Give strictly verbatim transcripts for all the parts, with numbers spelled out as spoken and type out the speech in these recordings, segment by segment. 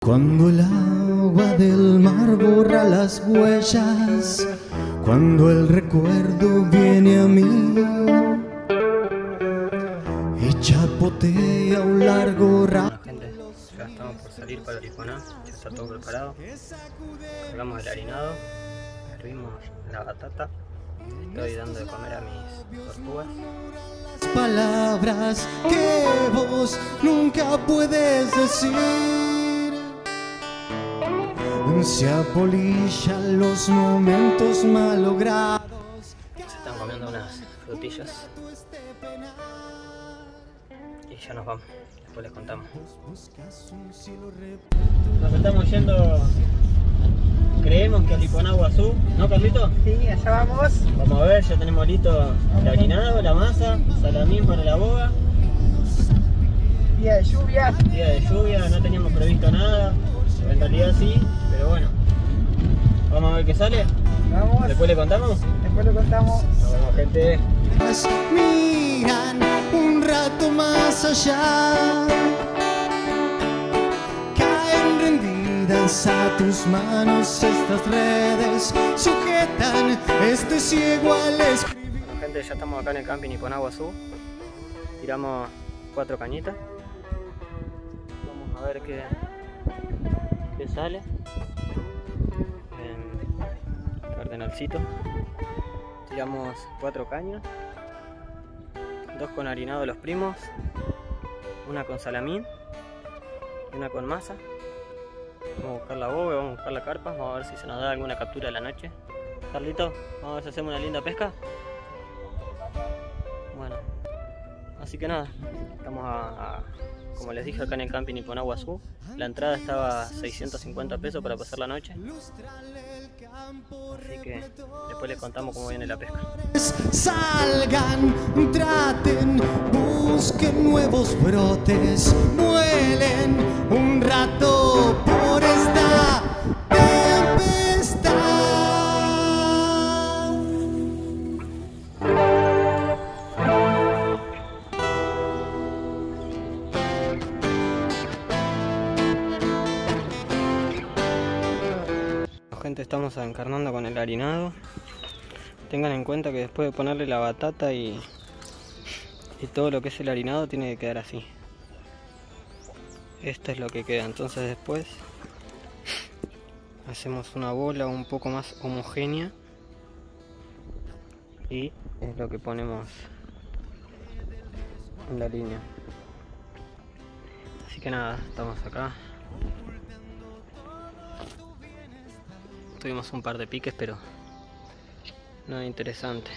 Cuando el agua del mar borra las huellas, cuando el recuerdo viene a mí y chapotea un largo rato. Bueno, gente, ya estamos por salir para Aripuanã, ya está todo preparado. Cargamos el harinado, hervimos la batata, estoy dando de comer a mis tortugas. Palabras que vos nunca puedes decir, se apolillan los momentos malogrados. Se están comiendo unas frutillas y ya nos vamos, después les contamos. Nos estamos yendo, creemos que a Aripuanã, Guazú, ¿no, Carlito? Sí, allá vamos. Vamos a ver, ya tenemos listo el harinado, la masa, salamín para la boga. Día de lluvia. Día de lluvia, no teníamos previsto nada, en realidad sí, pero bueno. Vamos a ver qué sale. Vamos. Después le contamos. Después lo contamos. Nos vemos, gente. Miran un rato más allá, caen rendidas a tus manos estas redes, sujetan este ciego al escribir. Bueno, gente, ya estamos acá en el camping Aripuanã, Guazú. Tiramos cuatro cañitas. Vamos a ver qué, qué sale. En Cardenalcito. Tiramos cuatro cañas. Dos con harinado de los primos. Una con salamín. Y una con masa. Vamos a buscar la boga, vamos a buscar la carpa. Vamos a ver si se nos da alguna captura a la noche. Carlito, vamos a ver si hacemos una linda pesca. Bueno, así que nada, estamos a, a, como les dije, acá en el camping Aripuanã, Guazú. La entrada estaba a seiscientos cincuenta pesos para pasar la noche. Así que después les contamos cómo viene la pesca. Salgan, traten, busquen nuevos brotes, vuelen un rato por esta tempestad. Gente, estamos encarnando con el harinado. Tengan en cuenta que después de ponerle la batata y, y todo lo que es el harinado tiene que quedar así. Esto es lo que queda. Entonces después hacemos una bola un poco más homogénea y es lo que ponemos en la línea. Así que nada, estamos acá. Tuvimos un par de piques, pero nada interesante.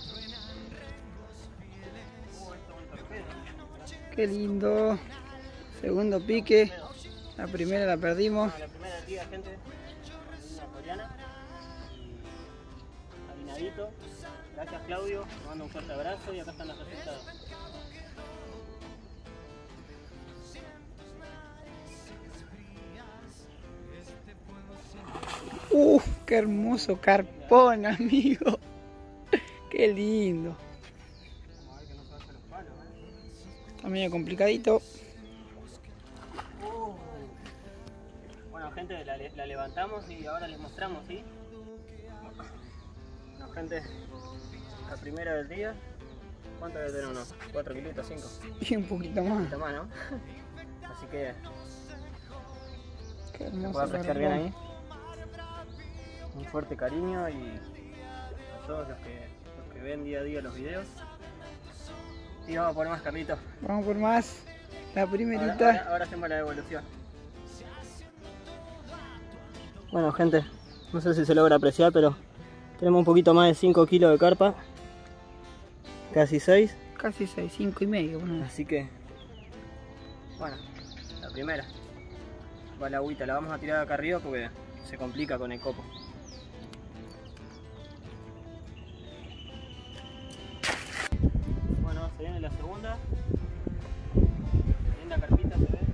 Qué lindo. Segundo pique. La primera la perdimos. La primera del día, gente. Una coreana. Harinadito. Gracias, Claudio. Te mando un fuerte abrazo y acá están los resultados. Uf, qué hermoso carpón, amigo. Qué lindo. Vamos a ver que no se vayan los palos, ¿eh? Está medio complicadito. Uh. Bueno, gente, la, la levantamos y ahora les mostramos, ¿sí? Bueno, gente, la primera del día. ¿Cuánto debe tener uno? ¿cuatro kilitos? ¿cinco? Y un poquito más. Un poquito más, ¿no? Así que Qué se hermoso puede apreciar bien carpón. ahí. Un fuerte cariño y a todos los que, los que ven día a día los videos. Y vamos a poner más, Carlitos. Vamos por más. La Ahora, primerita. ahora, ahora hacemos la devolución. Bueno, gente, no sé si se logra apreciar, pero tenemos un poquito más de cinco kilos de carpa. Casi seis. Casi seis, cinco y medio. Bueno. Así que, bueno, la primera. Va la agüita, la vamos a tirar acá arriba porque se complica con el copo. Bueno, se viene la segunda. Linda carpita se ve.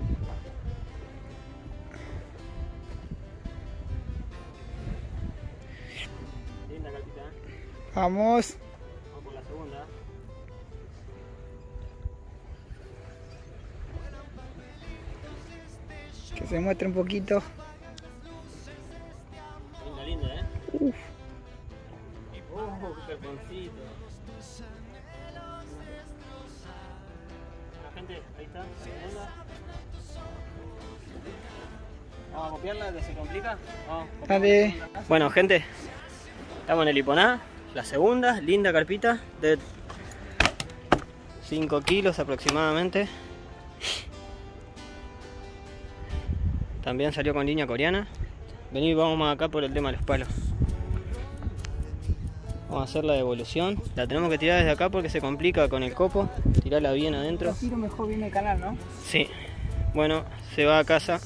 Linda carpita, ¿eh? Vamos. Vamos por la segunda. Que se muestra un poquito. Linda, linda, ¿eh? Uf. Uh, qué carponcito. La gente, ahí está, la segunda. Vamos a copiarla, que se complica. Vamos, Dale. bueno, gente, estamos en el Iponá, la segunda, linda carpita de cinco kilos aproximadamente. También salió con línea coreana. Vení, vamos más acá por el tema de los palos. Vamos a hacer la devolución. La tenemos que tirar desde acá porque se complica con el copo. Tirarla bien adentro. Lo tiro mejor bien el canal, ¿no? Sí. Bueno, se va a casa.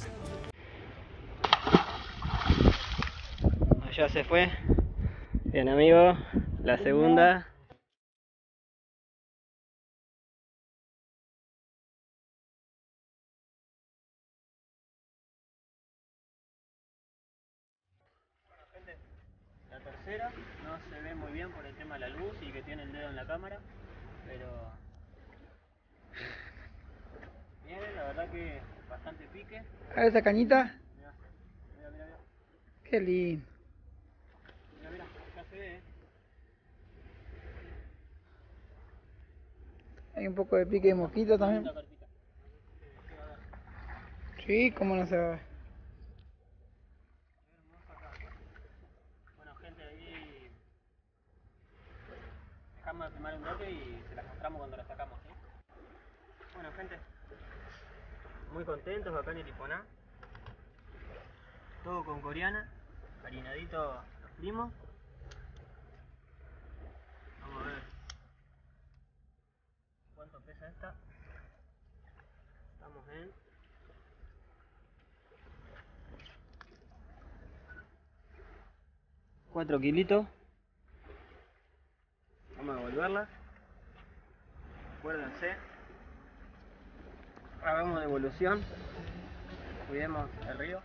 Allá se fue. Bien, amigo. La segunda. La tercera no se ve muy bien por el tema de la luz y que tiene el dedo en la cámara, pero bien, la verdad que bastante pique. A ver esa cañita. Mirá, mirá, mirá, mirá, Qué lindo. mirá, mirá, ya se ve, ¿eh? Hay un poco de pique de mosquito también. Linda carpita. Sí, cómo no se va a ver. Bueno, gente, ahí dejamos de filmar un toque y se las mostramos cuando las sacamos, ¿sí? Bueno, gente, muy contentos acá en el Iponá. Todo con coreana, harinadito los primos. Vamos a ver cuánto pesa esta. Estamos en cuatro kilitos. Vamos a devolverla. Acuérdense, hagamos devolución, cuidemos el río.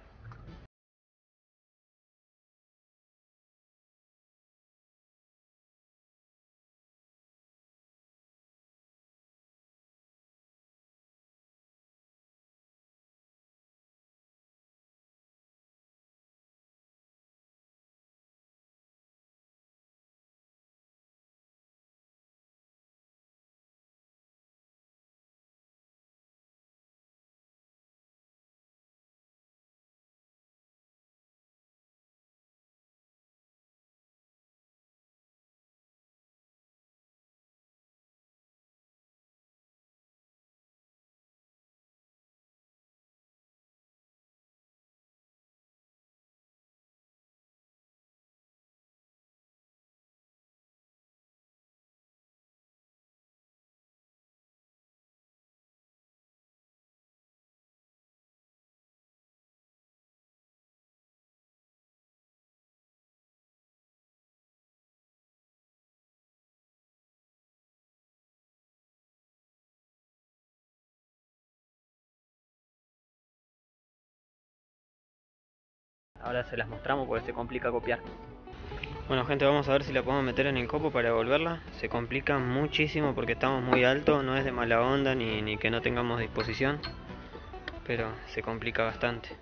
Ahora se las mostramos porque se complica copiar. Bueno, gente, vamos a ver si la podemos meter en el copo para devolverla. Se complica muchísimo porque estamos muy alto. No es de mala onda ni, ni que no tengamos disposición, pero se complica bastante.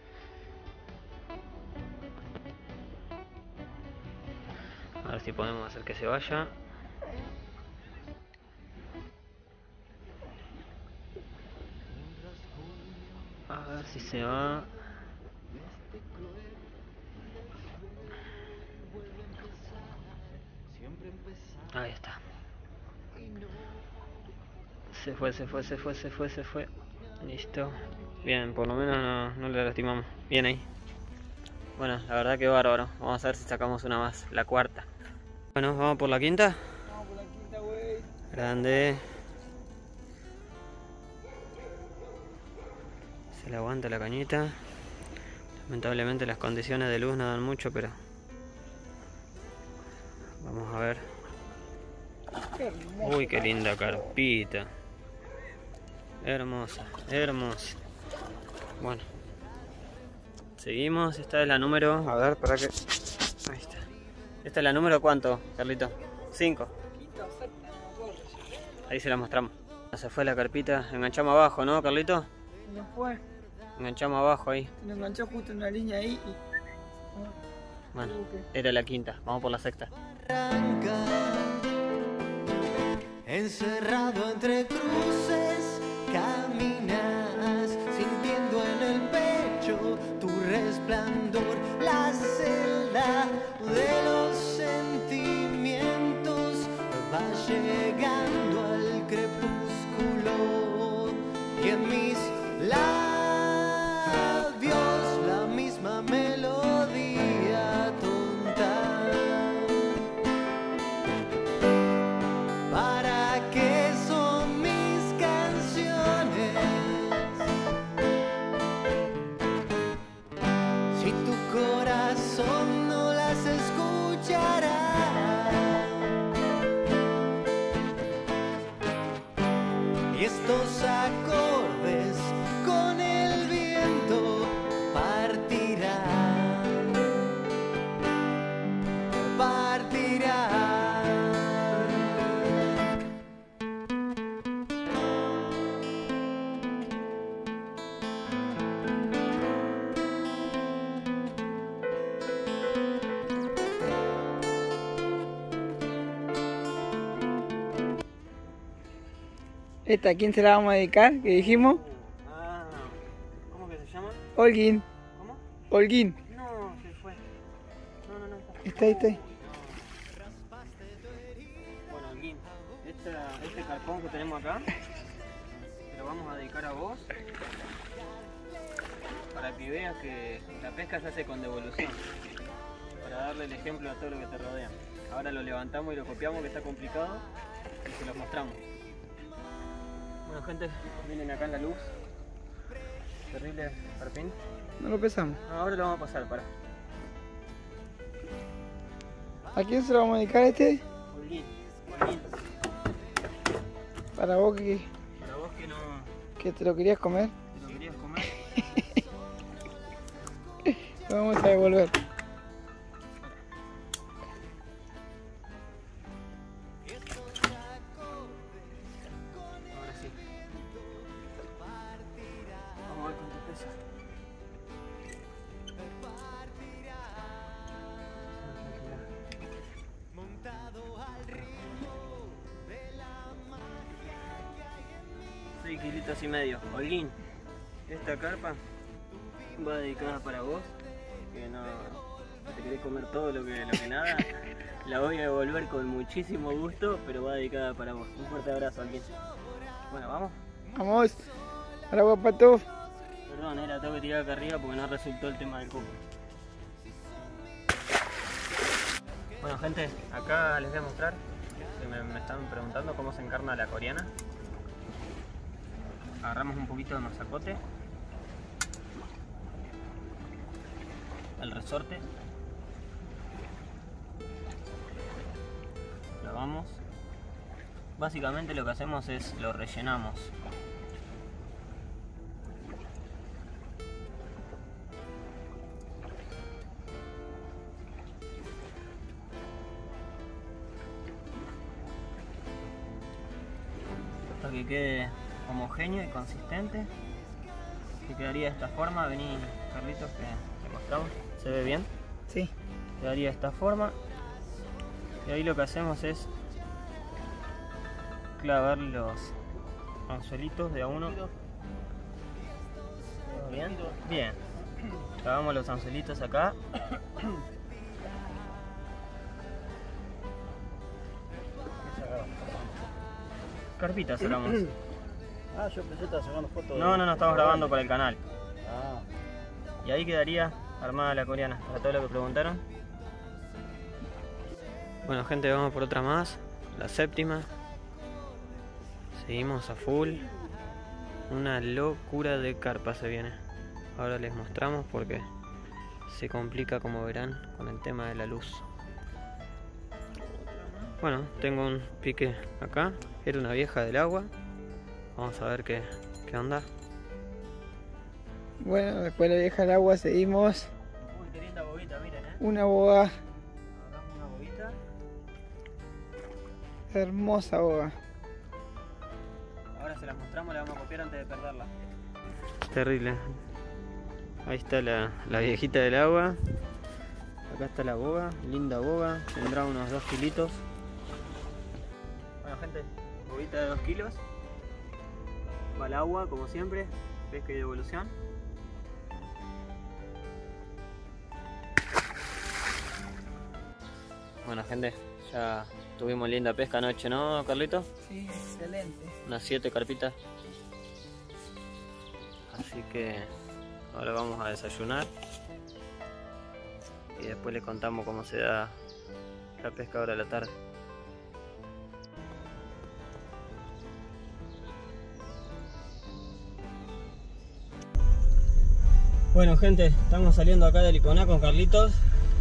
A ver si podemos hacer que se vaya. A ver si se va. Ahí está. Se fue, se fue, se fue, se fue, se fue. Listo. Bien, por lo menos no, no le lastimamos. Bien ahí. Bueno, la verdad que bárbaro. Vamos a ver si sacamos una más, la cuarta. Bueno, vamos por la quinta. Vamos por la quinta, güey. Grande. Se le aguanta la cañita. Lamentablemente las condiciones de luz no dan mucho, pero vamos a ver. Qué hermoso. Uy, qué linda carpita. Hermosa, hermosa. Bueno, seguimos. Esta es la número. A ver, para que. Ahí está. Esta es la número, ¿cuánto, Carlito? cinco. Ahí se la mostramos. Se fue la carpita. Enganchamos abajo, ¿no, Carlito? No fue. Enganchamos abajo ahí. Se nos enganchó justo una línea ahí y... Bueno, era la quinta. Vamos por la sexta. Encerrado entre cruces, caminas sintiendo en el pecho tu resplandor, la celda de los sentimientos va llegando al crepúsculo y en mis labios la misma melodía tonta. ¿Para qué son mis canciones? Si tu corazón no las escuchará. Y estos acordes con el viento partirán, partirán. ¿Esta a quién se la vamos a dedicar? ¿Qué dijimos? Ah, ¿cómo que se llama? Holguín. ¿Cómo? Holguín. No, se fue. No, no, no. Está ahí, está ahí. Bueno, Holguín, esta, este carpón que tenemos acá, te lo vamos a dedicar a vos para que veas que la pesca se hace con devolución, para darle el ejemplo a todo lo que te rodea. Ahora lo levantamos y lo copiamos, que está complicado, y se los mostramos. Bueno, gente, miren acá en la luz. Terrible carpín. No lo pesamos. Ahora lo vamos a pasar, para. ¿A quién se lo vamos a dedicar este? Holguín, Holguín. Para vos que, Para vos que no que te lo querías comer. te lo querías comer. Lo vamos a devolver. Ahora sí. Vamos a ver cuánto pesa. seis kilitos y medio. Holguín, esta carpa va dedicada para vos, que no te querés comer todo lo que, lo que nada. La voy a devolver con muchísimo gusto, pero va dedicada para vos. Un fuerte abrazo, Holguín. Bueno, vamos. Vamos. Al agua, pato. Perdón, eh, la tengo que tirar acá arriba porque no resultó el tema del coco. Bueno, gente, acá les voy a mostrar, que me, me están preguntando cómo se encarna la coreana. Agarramos un poquito de mazacote, el resorte, lavamos. Básicamente lo que hacemos es lo rellenamos. Hasta que quede homogéneo y consistente, que quedaría de esta forma. Vení, Carlitos, que te mostramos. ¿Se ve bien? Sí. Quedaría de esta forma. Y ahí lo que hacemos es clavar los anzuelitos de a uno. ¿Bien? Bien. Clavamos los anzuelitos acá. Carpita sacamos. Ah, yo pensé que estaba sacando fotos. No, no, no, estamos grabando para el canal. Ah, Y ahí quedaría armada la coreana, para todo lo que preguntaron. Bueno, gente, vamos por otra más, la séptima. Seguimos a full. Una locura de carpa se viene. Ahora les mostramos porque se complica, como verán, con el tema de la luz. Bueno, tengo un pique acá. Era una vieja del agua. Vamos a ver qué, qué onda. Bueno, después de la vieja del agua seguimos. Uy, qué linda bobita, miren, eh. Una boga, Agarramos una bobita. hermosa boga. Ahora se las mostramos, la vamos a copiar antes de perderla. Terrible. Ahí está la, la viejita del agua. Acá está la boga, linda boga, tendrá unos dos kilitos. Bueno gente, boguita de dos kilos. Va al agua como siempre, pesca y devolución. Bueno gente, ya tuvimos linda pesca anoche, ¿no, Carlito? Sí, excelente. Unas siete carpitas. Así que ahora vamos a desayunar y después les contamos cómo se da la pesca ahora a la tarde. Bueno gente, estamos saliendo acá del Iponá con Carlitos.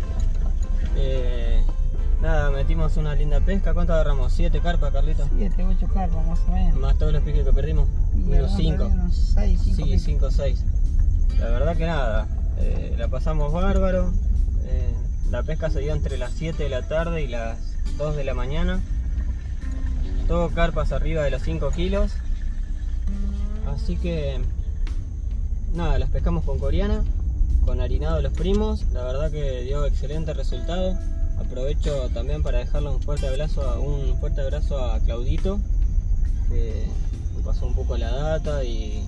Eh, nada, metimos una linda pesca. ¿Cuánto agarramos? ¿siete carpas, Carlitos? siete, ocho carpas más o menos. Más todos los piques que perdimos. Menos cinco. Unos seis, cinco. Sí, cinco o seis. La verdad que nada, eh, la pasamos bárbaro. Eh, la pesca se dio entre las siete de la tarde y las dos de la mañana. Todo carpas arriba de los cinco kilos. Así que nada, las pescamos con Coreana, con harinado de los primos. La verdad que dio excelente resultado. Aprovecho también para dejarle un fuerte abrazo a, un fuerte abrazo a Claudito, que me pasó un poco la data y,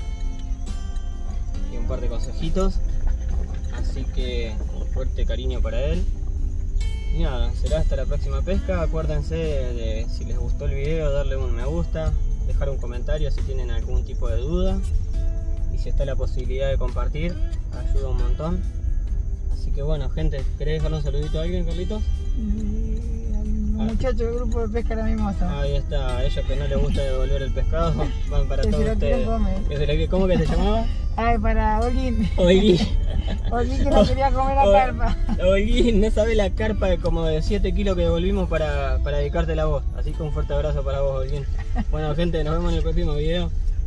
y un par de consejitos. Así que un fuerte cariño para él. Y nada, será hasta la próxima pesca. Acuérdense de, si les gustó el video, darle un me gusta, dejar un comentario si tienen algún tipo de duda. Y si está la posibilidad de compartir, ayuda un montón. Así que bueno gente, ¿querés dejarle un saludito a alguien, Carlitos? Los muchachos del grupo de pesca la mimosa. Ahí está, a ellos que no les gusta devolver el pescado, van para Que se todos lo quieren ustedes. comer. Que se lo que- ¿Cómo que se llamaba? Ay, para Olguín. Oiguín. Olguín que no quería comer la carpa. Oiguín, no sabe la carpa de como de siete kilos que devolvimos para, para dedicarte a vos. Así que un fuerte abrazo para vos, Oiguín. Bueno gente, nos vemos en el próximo video.